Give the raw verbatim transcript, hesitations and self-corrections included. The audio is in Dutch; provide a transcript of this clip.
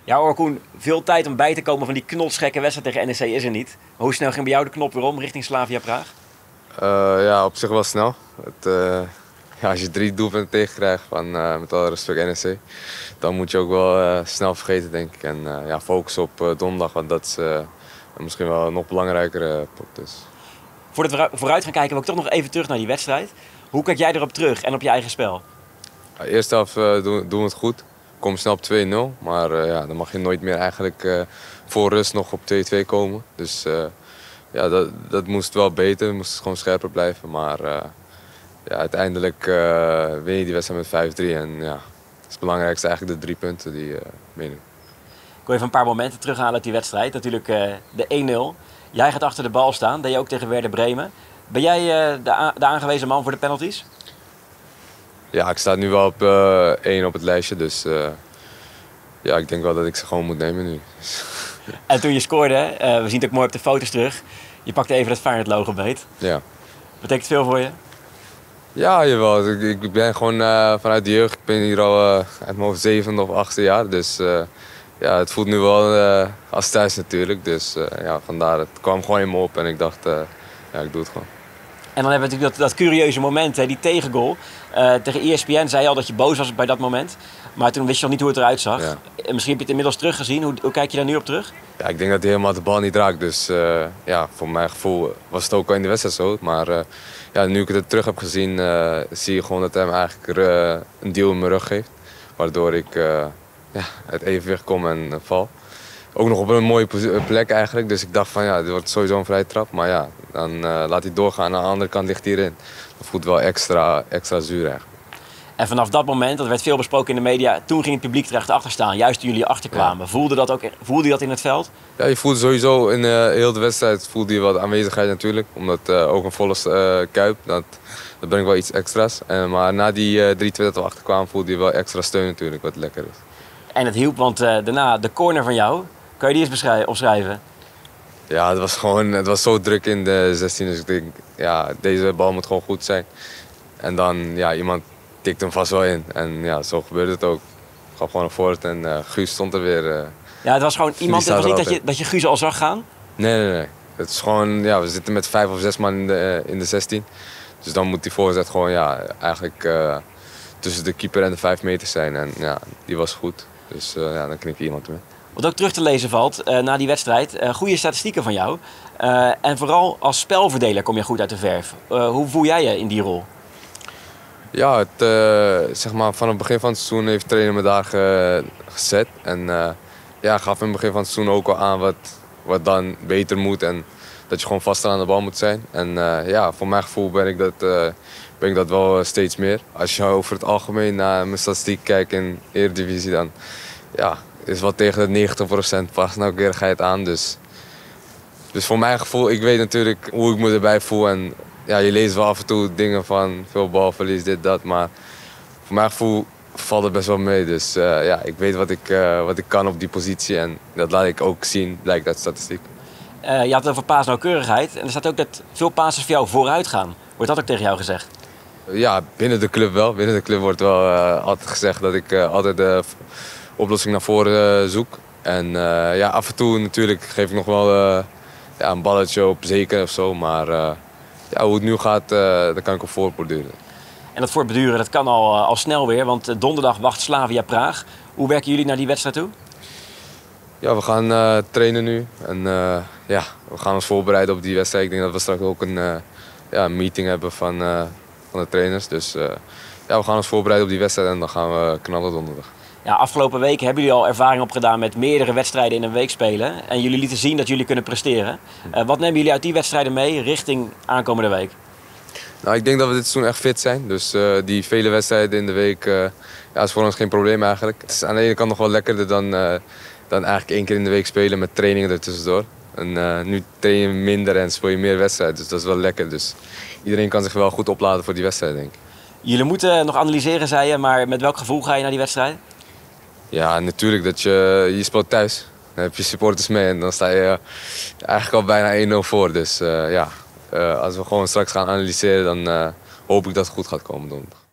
Ja, Orkoen, veel tijd om bij te komen van die knotsgekke wedstrijd tegen N E C is er niet. Hoe snel ging bij jou de knop weer om richting Slavia Praag? Uh, ja, op zich wel snel. Het, uh, ja, als je drie doelpunten tegenkrijgt van uh, met alle respect N E C, dan moet je ook wel uh, snel vergeten, denk ik. En uh, ja, focus op uh, donderdag, want dat is uh, misschien wel een nog belangrijkere pot. Dus. Voordat we vooruit gaan kijken, wil ik toch nog even terug naar die wedstrijd. Hoe kijk jij erop terug en op je eigen spel? Ja, eerst af uh, doen, doen we het goed. Kom snel op twee nul, maar uh, ja, dan mag je nooit meer eigenlijk uh, voor rust nog op twee-twee komen. Dus uh, ja, dat, dat moest wel beter, we moesten gewoon scherper blijven. Maar uh, ja, uiteindelijk uh, win je die wedstrijd met vijf drie en ja, het belangrijkste eigenlijk de drie punten die uh, meenemen. Ik wil even een paar momenten terughalen uit die wedstrijd. Natuurlijk uh, de één nul. Jij gaat achter de bal staan, deed je ook tegen Werder Bremen. Ben jij uh, de, a- de aangewezen man voor de penalties? Ja, ik sta nu wel op uh, één op het lijstje, dus uh, ja, ik denk wel dat ik ze gewoon moet nemen nu. En toen je scoorde, uh, we zien het ook mooi op de foto's terug, je pakte even het Feyenoord-logo beet. Ja. Betekent veel voor je? Ja, jawel. Ik, ik ben gewoon uh, vanuit de jeugd, ik ben hier al uh, uit mijn hoofd zevende of achtste jaar, dus uh, ja, het voelt nu wel uh, als thuis natuurlijk. Dus uh, ja, vandaar, het kwam gewoon in me op en ik dacht, uh, ja, ik doe het gewoon. En dan hebben we natuurlijk dat, dat curieuze moment, hè, die tegengoal. Uh, tegen E S P N zei je al dat je boos was bij dat moment. Maar toen wist je nog niet hoe het eruit zag. Ja. Misschien heb je het inmiddels teruggezien. Hoe, hoe kijk je daar nu op terug? Ja, ik denk dat hij helemaal de bal niet raakt. Dus uh, ja, voor mijn gevoel was het ook al in de wedstrijd zo. Maar uh, ja, nu ik het terug heb gezien, uh, zie je gewoon dat hij hem eigenlijk uh, een duw in mijn rug geeft. Waardoor ik uh, ja, uit evenwicht kom en uh, val. Ook nog op een mooie plek eigenlijk. Dus ik dacht van ja, dit wordt sowieso een vrije trap. Maar ja, dan uh, laat hij doorgaan. Aan de andere kant ligt hij erin. Dat voelt wel extra, extra zuur eigenlijk. En vanaf dat moment, dat werd veel besproken in de media, toen ging het publiek terecht achter staan. Juist toen jullie achterkwamen. Ja. Voelde, dat ook, voelde je dat in het veld? Ja, je voelde sowieso in uh, heel de wedstrijd voelde je wat aanwezigheid natuurlijk. Omdat uh, ook een volle uh, kuip, dat, dat brengt wel iets extra's. Uh, maar na die uh, drie twee dat we achterkwamen voelde je wel extra steun natuurlijk, wat lekker is. En het hielp, want uh, daarna de corner van jou, kan je die eens beschrijven, opschrijven? Ja, het was gewoon, het was zo druk in de zestien, dus ik denk, ja, deze bal moet gewoon goed zijn. En dan, ja, iemand tikt hem vast wel in. En ja, zo gebeurde het ook. Ik gaf gewoon naar voren en uh, Guus stond er weer. Uh, ja, het was gewoon iemand, het was niet dat je, dat je Guus al zag gaan? Nee, nee, nee. Het is gewoon, ja, we zitten met vijf of zes man in de, uh, in de zestien. Dus dan moet die voorzet gewoon, ja, eigenlijk uh, tussen de keeper en de vijf meter zijn. En ja, die was goed. Dus uh, ja, dan knikt iemand mee. Wat ook terug te lezen valt uh, na die wedstrijd, uh, goede statistieken van jou. Uh, en vooral als spelverdeler kom je goed uit de verf. Uh, hoe voel jij je in die rol? Ja, het, uh, zeg maar, van het begin van het seizoen heeft de trainer me daar ge, gezet. En uh, ja, gaf in het begin van het seizoen ook al aan wat, wat dan beter moet. En dat je gewoon vast aan de bal moet zijn. En uh, ja, voor mijn gevoel ben ik, dat, uh, ben ik dat wel steeds meer. Als je over het algemeen naar mijn statistiek kijkt in de Eredivisie, dan ja, is wat tegen de negentig procent pas nauwkeurigheid aan. Dus, dus voor mijn gevoel, ik weet natuurlijk hoe ik me erbij voel. En ja, je leest wel af en toe dingen van veel balverlies, dit, dat. Maar voor mijn gevoel valt het best wel mee. Dus uh, ja, ik weet wat ik, uh, wat ik kan op die positie. En dat laat ik ook zien, blijkt uit statistiek. Uh, je had het over paasnauwkeurigheid. En er staat ook dat veel passes voor jou vooruit gaan. Wordt dat ook tegen jou gezegd? Ja, binnen de club wel. Binnen de club wordt wel uh, altijd gezegd dat ik uh, altijd de oplossing naar voren uh, zoek. En uh, ja, af en toe natuurlijk geef ik nog wel uh, ja, een balletje op zeker of zo. Maar uh, ja, hoe het nu gaat, uh, daar kan ik op voortborduren. En dat voortborduren, dat kan al, uh, al snel weer. Want uh, donderdag wacht Slavia Praag. Hoe werken jullie naar die wedstrijd toe? Ja, we gaan uh, trainen nu. En uh, ja, we gaan ons voorbereiden op die wedstrijd. Ik denk dat we straks ook een, uh, ja, een meeting hebben van, uh, van de trainers. Dus uh, ja, we gaan ons voorbereiden op die wedstrijd en dan gaan we knallen donderdag. Ja, afgelopen weken hebben jullie al ervaring opgedaan met meerdere wedstrijden in een week spelen. En jullie lieten zien dat jullie kunnen presteren. Uh, wat nemen jullie uit die wedstrijden mee richting aankomende week? Nou, ik denk dat we dit seizoen echt fit zijn. Dus uh, die vele wedstrijden in de week uh, ja, is voor ons geen probleem eigenlijk. Het is aan de ene kant nog wel lekkerder dan, uh, dan eigenlijk één keer in de week spelen met trainingen ertussendoor. En uh, nu train je minder en speel je meer wedstrijden. Dus dat is wel lekker. Dus iedereen kan zich wel goed opladen voor die wedstrijd, denk ik. Jullie moeten nog analyseren, zei je. Maar met welk gevoel ga je naar die wedstrijd? Ja, natuurlijk. Dat je, je speelt thuis. Dan heb je supporters mee en dan sta je uh, eigenlijk al bijna één nul voor. Dus uh, ja, uh, als we gewoon straks gaan analyseren, dan uh, hoop ik dat het goed gaat komen donderdag.